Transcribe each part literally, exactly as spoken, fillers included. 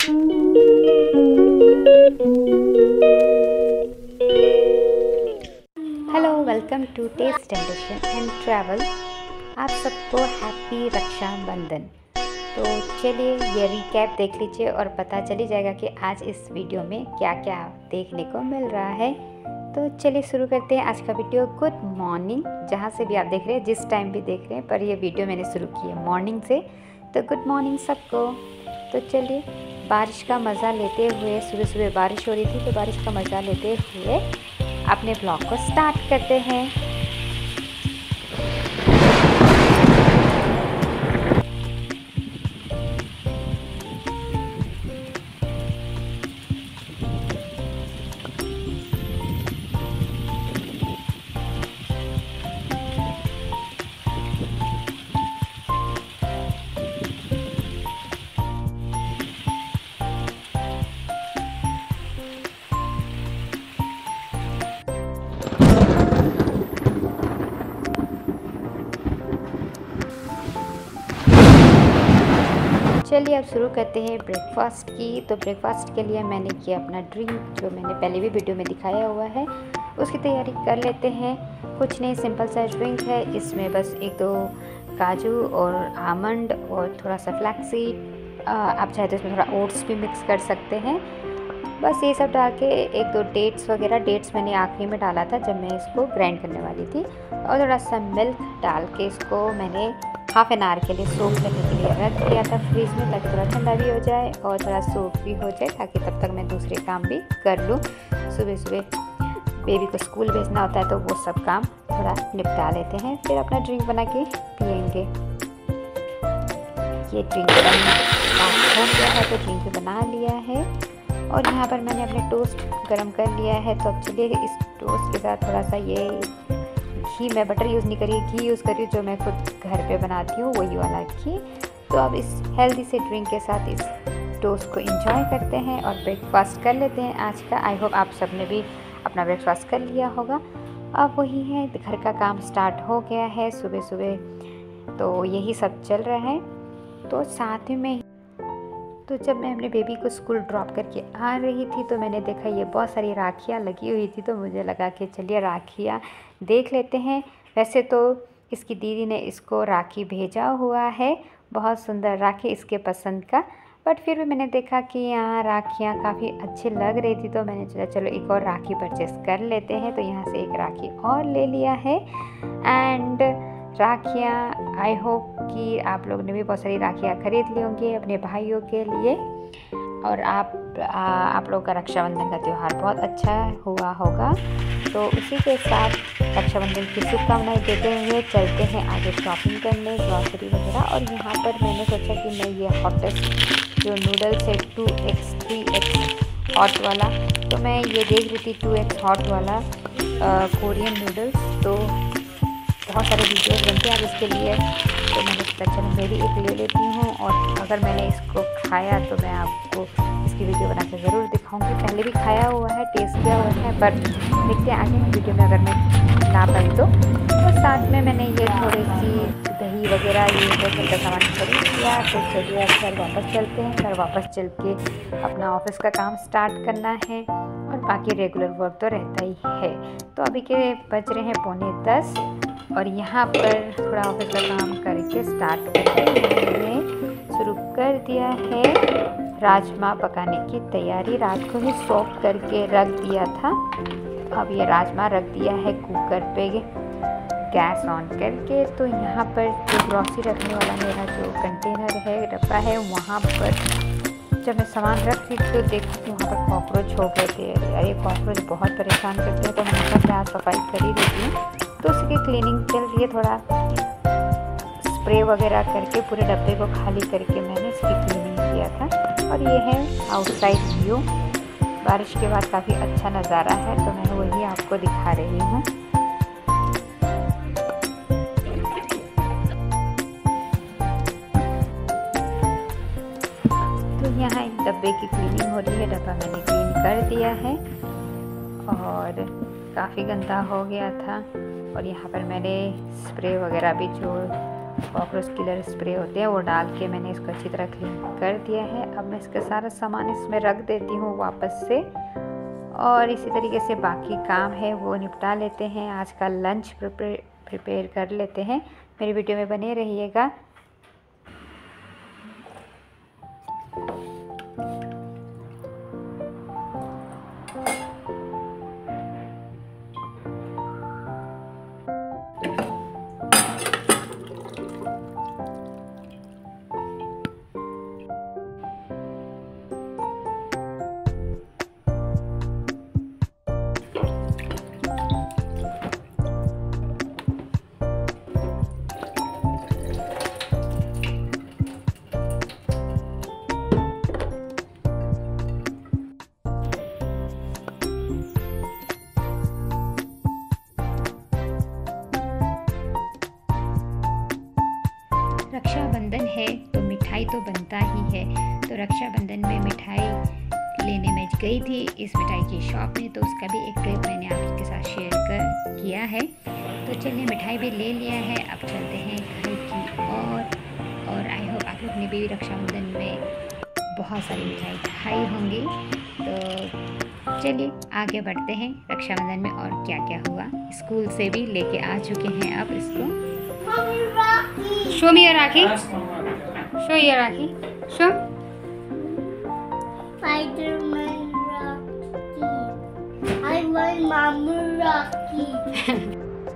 Hello, welcome to test and and travel. आप सबको happy Rakshabandhan. तो चलिए ये रिकैप देख लीजिए और पता चली जाएगा कि आज इस वीडियो में क्या क्या देखने को मिल रहा है। तो चलिए शुरू करते हैं आज का वीडियो। गुड मॉर्निंग, जहाँ से भी आप देख रहे हैं, जिस टाइम भी देख रहे हैं, पर ये वीडियो मैंने शुरू की है मॉर्निंग से। तो गुड मॉर्निंग सबको। तो चलिए बारिश का मज़ा लेते हुए, सुबह सुबह बारिश हो रही थी तो बारिश का मज़ा लेते हुए अपने ब्लॉग को स्टार्ट करते हैं। चलिए अब शुरू करते हैं ब्रेकफास्ट की। तो ब्रेकफास्ट के लिए मैंने किया अपना ड्रिंक, जो मैंने पहले भी वीडियो में दिखाया हुआ है, उसकी तैयारी कर लेते हैं। कुछ नहीं, सिंपल सा ड्रिंक है। इसमें बस एक दो काजू और आमंड और थोड़ा सा फ्लैक्स सीड, आप चाहे तो इसमें थोड़ा ओट्स भी मिक्स कर सकते हैं। बस ये सब डाल के एक दो डेट्स वगैरह, डेट्स मैंने आखिरी में डाला था जब मैं इसको ग्राइंड करने वाली थी, और थोड़ा सा मिल्क डाल के इसको मैंने हाफ एन आवर के लिए सोक करने के लिए रख दिया था फ्रीज में, ताकि थोड़ा ठंडा भी हो जाए और थोड़ा सोक भी हो जाए, ताकि तब तक मैं दूसरे काम भी कर लूँ। सुबह सुबह बेबी को स्कूल भेजना होता है तो वो सब काम थोड़ा निपटा लेते हैं, फिर अपना ड्रिंक बना के पियेंगे। ये ड्रिंक हो गया है तो ड्रिंक बना लिया है, और यहाँ पर मैंने अपने टोस्ट गरम कर लिया है। तो अब चलिए इस टोस्ट के साथ थोड़ा सा ये घी, मैं बटर यूज़ नहीं करी, घी यूज़ करी जो मैं खुद घर पे बनाती हूँ, वही वाला घी। तो अब इस हेल्दी से ड्रिंक के साथ इस टोस्ट को एंजॉय करते हैं और ब्रेकफास्ट कर लेते हैं आज का। आई होप आप सब ने भी अपना ब्रेकफास्ट कर लिया होगा। अब वही है, घर का काम स्टार्ट हो गया है सुबह सुबह, तो यही सब चल रहा है। तो साथ में तो जब मैं अपने बेबी को स्कूल ड्रॉप करके आ रही थी तो मैंने देखा ये बहुत सारी राखियाँ लगी हुई थी, तो मुझे लगा कि चलिए राखियाँ देख लेते हैं। वैसे तो इसकी दीदी ने इसको राखी भेजा हुआ है, बहुत सुंदर राखी इसके पसंद का, बट फिर भी मैंने देखा कि यहाँ राखियाँ काफ़ी अच्छी लग रही थी, तो मैंने सोचा चलो एक और राखी परचेस कर लेते हैं। तो यहाँ से एक राखी और ले लिया है। एंड राखियाँ, आई होप कि आप लोग ने भी बहुत सारी राखियाँ खरीद ली होंगी अपने भाइयों के लिए, और आप आ, आप लोगों का रक्षाबंधन का त्यौहार बहुत अच्छा हुआ होगा। तो उसी के साथ रक्षाबंधन की शुभकामनाएं देते हुए चलते हैं आगे शॉपिंग करने, ग्रॉसरी वगैरह। और यहाँ पर मैंने सोचा कि मैं ये हॉटेस्ट जो नूडल्स है two x three x hot वाला, तो मैं ये देख रही थी टू एक्स हॉट वाला कोरियन नूडल्स। तो बहुत सारे वीडियोस बनते हैं अब इसके लिए, तो मैंने सोचा चलो मैं भी एक ले लेती हूँ, और अगर मैंने इसको खाया तो मैं आपको इसकी वीडियो बना कर ज़रूर दिखाऊंगी। पहले भी खाया हुआ है, टेस्ट किया हुआ है, पर देखते हैं आगे वीडियो में अगर मैं ना पाई तो। और साथ में मैंने ये थोड़ी सी दही वगैरह ये घर का सामान खरीद लिया। तो चलिए अब घर वापस चलते हैं। घर वापस चल के अपना ऑफिस का काम स्टार्ट करना है, और बाकी रेगुलर वर्क तो रहता ही है। तो अभी के बज रहे हैं पौने दस, और यहाँ पर थोड़ा ऑफिस का काम करके स्टार्ट करके मैंने शुरू कर दिया है राजमा पकाने की तैयारी। रात को ही सॉक करके रख दिया था। अब ये राजमा रख दिया है कुकर पे, गैस ऑन करके। तो यहाँ पर जो ग्रॉसरी रखने वाला मेरा जो कंटेनर है, डब्बा है, वहाँ पर जब मैं सामान रख रही थी तो देखा कि वहाँ पर कॉकरोच हो गए थे। अरे कॉकरोच बहुत परेशान करते हैं, तो मैंने कहा क्या सफाई कर ही देती हूँ। तो उसकी क्लीनिंग चल रही है, थोड़ा स्प्रे वगैरह करके पूरे डब्बे को खाली करके मैंने इसकी क्लीनिंग किया था। और ये है आउटसाइड व्यू, बारिश के बाद काफ़ी अच्छा नज़ारा है, तो मैं वही आपको दिखा रही हूँ। तो यहाँ एक डब्बे की क्लीनिंग हो रही है, डब्बा मैंने क्लीन कर दिया है और काफ़ी गंदा हो गया था। और यहाँ पर मैंने स्प्रे वगैरह भी जो कॉकरोच किलर स्प्रे होते हैं वो डाल के मैंने इसको अच्छी तरह क्लीन कर दिया है। अब मैं इसका सारा सामान इसमें रख देती हूँ वापस से, और इसी तरीके से बाकी काम है वो निपटा लेते हैं। आज का लंच प्रिपेयर प्रिपेयर कर लेते हैं। मेरी वीडियो में बने रहिएगा। रक्षाबंधन है तो मिठाई तो बनता ही है। तो रक्षाबंधन में मिठाई लेने में गई थी इस मिठाई की शॉप में, तो उसका भी एक क्लिप मैंने आपके साथ शेयर कर किया है। तो चलिए मिठाई भी ले लिया है, अब चलते हैं घर की और और आई होप आप लोग ने भी रक्षाबंधन में बहुत सारी मिठाई खाई होंगी। तो चलिए आगे बढ़ते हैं रक्षाबंधन में और क्या क्या हुआ। स्कूल से भी लेके आ चुके हैं अब इसको। Show me your Rakhi. Show your Rakhi. Show. Spider-Man Rocky. I want Mama Rocky.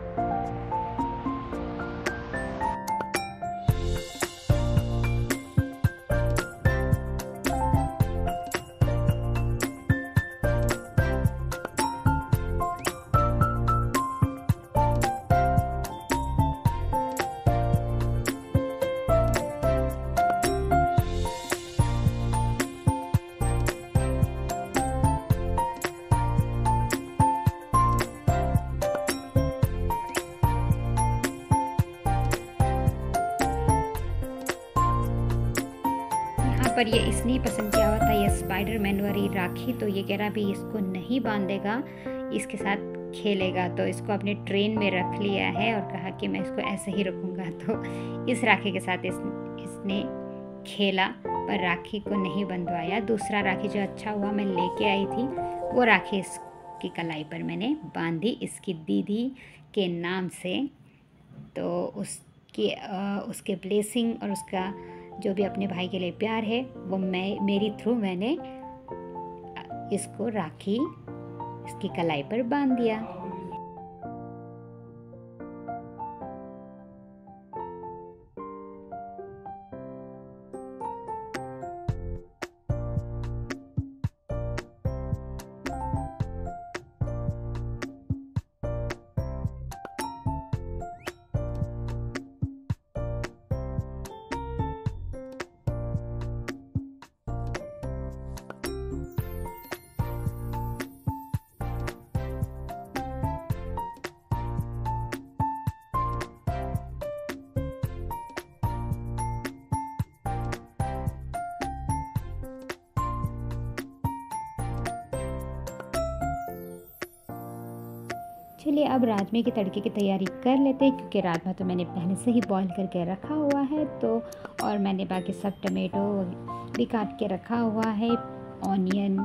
पर ये इसने पसंद किया हुआ था ये स्पाइडरमैन वाली राखी, तो ये कह रहा भी इसको नहीं बांधेगा, इसके साथ खेलेगा। तो इसको अपने ट्रेन में रख लिया है और कहा कि मैं इसको ऐसे ही रखूँगा। तो इस राखी के साथ इस, इसने खेला पर राखी को नहीं बंधवाया। दूसरा राखी जो अच्छा हुआ मैं लेके आई थी वो राखी इसकी कलाई पर मैंने बांधी इसकी दीदी के नाम से। तो उसकी उसके ब्लेसिंग और उसका जो भी अपने भाई के लिए प्यार है वो मैं मेरी थ्रू मैंने इसको राखी इसकी कलाई पर बांध दिया। चलिए अब राजमे के तड़के की तैयारी कर लेते हैं, क्योंकि राजमा तो मैंने पहले से ही बॉईल करके रखा हुआ है। तो और मैंने बाकी सब टमाटो भी काट के रखा हुआ है। ऑनियन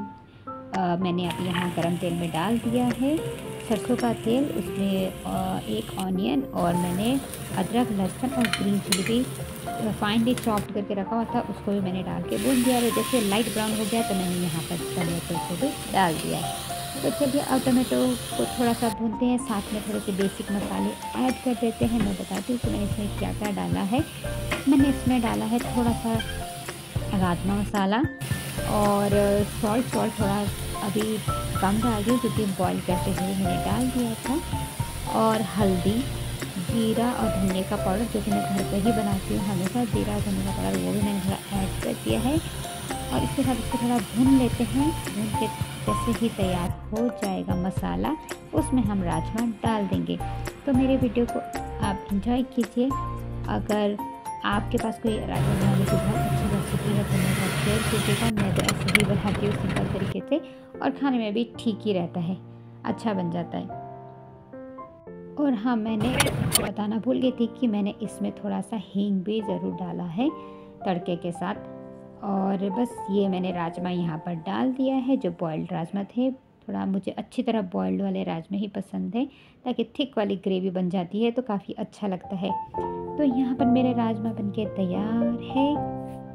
आ, मैंने अब यहाँ गरम तेल में डाल दिया है, सरसों का तेल, उसमें आ, एक ऑनियन और मैंने अदरक लहसुन और ग्रीन चिली भी फाइनली चॉप्ड करके रखा हुआ था, उसको भी मैंने डाल के भून दिया है। जैसे लाइट ब्राउन हो गया तो मैंने यहाँ पर टमाटो को भी डाल दिया है। तो चलिए अब टमाटो को थोड़ा सा भूनते हैं, साथ में थोड़े से बेसिक मसाले ऐड कर देते हैं। मैं बताती हूँ कि मैंने इसमें क्या क्या डाला है। मैंने इसमें डाला है थोड़ा सा राजमा मसाला और सॉल्ट सॉल्ट थोड़ा अभी कम डाल दी क्योंकि बॉईल करते हुए मैंने डाल दिया था, और हल्दी, जीरा और धनिया का पाउडर जो कि मैं घर पर ही बनाती हूँ हमेशा, जीरा और धनिया का पाउडर वो भी मैंने थोड़ा ऐड कर दिया है। और इसके साथ इसको थोड़ा भून लेते हैं। भून के जैसे ही तैयार हो जाएगा मसाला, उसमें हम राजमा डाल देंगे। तो मेरे वीडियो को आप एंजॉय कीजिए। अगर आपके पास कोई राजमा बनाने की बहुत अच्छी रेसिपी है तो मेरे साथ शेयर कीजिएगा। मैं तो ऐसे ही बनाती हूँ सिंपल तरीके से, और खाने में भी ठीक ही रहता है, अच्छा बन जाता है। और हाँ, मैंने बताना भूल गई थी कि मैंने इसमें थोड़ा सा हींग भी ज़रूर डाला है तड़के के साथ। और बस ये मैंने राजमा यहाँ पर डाल दिया है, जो बॉइल्ड राजमा थे। थोड़ा मुझे अच्छी तरह बॉइल्ड वाले राजमा ही पसंद है, ताकि थिक वाली ग्रेवी बन जाती है तो काफ़ी अच्छा लगता है। तो यहाँ पर मेरे राजमा बनके तैयार है।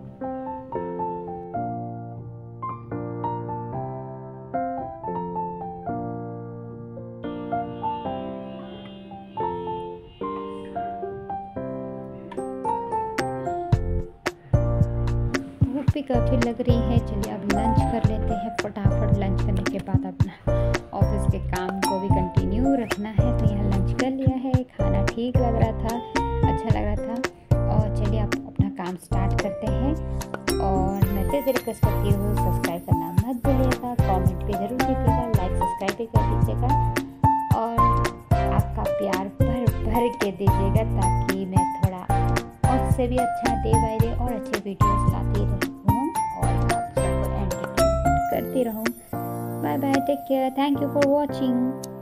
भूख भी काफ़ी लग रही है, चलिए अब लंच कर लेते हैं फटाफट। लंच करने के बाद अपना ऑफिस के काम को भी कंटिन्यू रखना है। तो यहाँ लंच कर लिया है, खाना ठीक लग रहा था, अच्छा लग रहा था। और चलिए अब अपना काम स्टार्ट करते हैं। और मैं फिर से रिक्वेस्ट करती हूँ, सब्सक्राइब करना मत भूलिएगा, कमेंट भी ज़रूर दीजिएगा, लाइक सब्सक्राइब भी कर दीजिएगा और आपका प्यार भर भर के दीजिएगा, ताकि मैं थोड़ा और से भी अच्छा डे बाय डे और अच्छे वीडियोस लाती रहूँ और आप सबको एंटरटेन करती रहूँ। Bye bye, take care, thank you for watching.